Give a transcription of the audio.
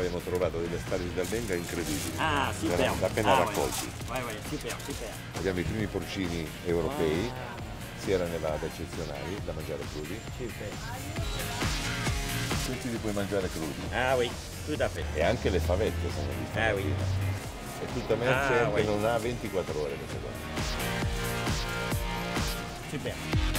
abbiamo trovato degli asparagi d'Albenga incredibili. Ah, super. Erano appena raccolti. Ouais, super, super. Abbiamo i primi porcini europei, Sierra Nevada eccezionali, da mangiare crudi. Super. Questi li puoi mangiare crudi. Ah oui, tout à fait. E anche le favette sono di Ah oui. È tutta merce che oui. non ha 24 ore queste cose. Super.